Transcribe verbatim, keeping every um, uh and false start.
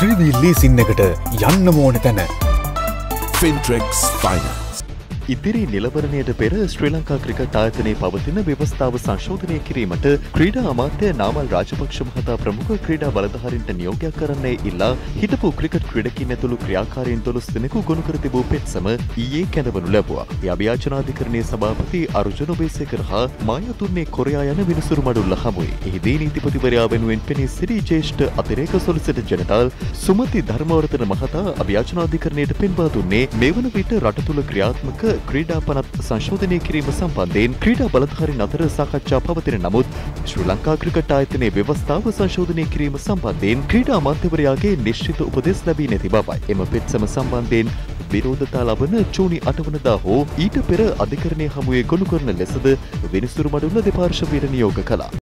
three D leasing එකට යන්න ඕන තැන Fintrex Finance. ඉදිරි නිලවරණයට පෙර ශ්‍රී ලංකා ක්‍රිකට් ආයතනයේ පවතින ව්‍යවස්ථාව සංශෝධනය කිරීමට ක්‍රීඩා අමාත්‍ය නාමල් රාජපක්ෂ මහතා ප්‍රමුඛ ක්‍රීඩා බලධාරීන්ට නියෝගයක් කරන්නයි ඉල්ලා හිටපු ක්‍රිකට් ක්‍රීඩකින් ඇතුළු ක්‍රියාකාරීන් දොළොස් දෙනෙකු ගොනු කර තිබූ පෙත්සම ඊයේ කැඳවනු ලැබුවා. ඒ අභියාචනාධිකරණයේ සභාපති අර්ජුන ඔබේසේකර හා මායාතුන්නේ කොරියා යන විනිසුරු මඩුල්ල හමුවේ. එහිදී නීතිපතිවරයා වෙනුවෙන් පෙනී සිටි ජ්‍යෙෂ්ඨ අතිරේක සොලිසිටර් ජෙනරාල් සුමති ධර්මවර්ධන මහතා අභියාචනාධිකරණයට පෙන්වා දුන්නේ මේ වන විට රට තුළ ක්‍රියාත්මක ක්‍රීඩා පනත් සංශෝධනය කිරීම සම්බන්ධයෙන් ක්‍රීඩා බලධාරීන් අතර සාකච්ඡා පවතින නමුත් ශ්‍රී ලංකා ක්‍රිකට් ආයතනයේ ව්‍යවස්ථාව සංශෝධනය කිරීම සම්බන්ධයෙන් ක්‍රීඩා අමාත්‍යවරයාගේ නිශ්චිත උපදෙස් ලැබී නැති බවයි. එම පෙත්සම සම්බන්ධයෙන් විරෝධතා ලබන ජූනි අට වනදා හෝ ඊට පෙර අධිකරණය හමුවේ ගොනු කරන ලෙසද විනිසුරු මඩුල්ල දෙපාර්ශ්වයට නියෝග කළා.